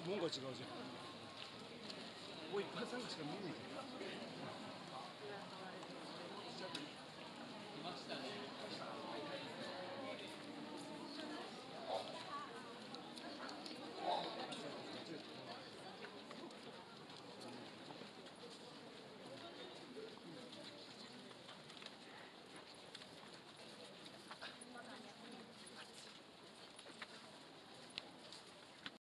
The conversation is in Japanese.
門が違うじゃん。ここ一般参加しか見えないじゃん。